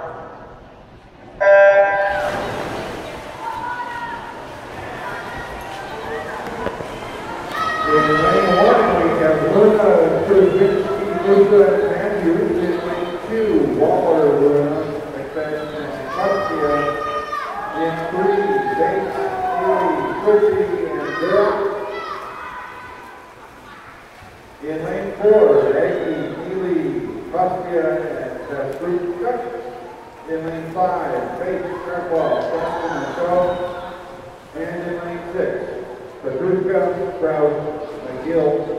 In lane 1, we have Luna Krusvinsky, Luca Matthews. In lane 2, Waller, Luna, McFadden, and Kustia. In 3, Bates, Healy, Christie, and Bill. In lane 4, Aggie, Healy, Kustia, and Strutka. In lane 5, Bates, Sharpwell, Preston, and Shaw. And in lane 6, Petruska, Strauss, McGill,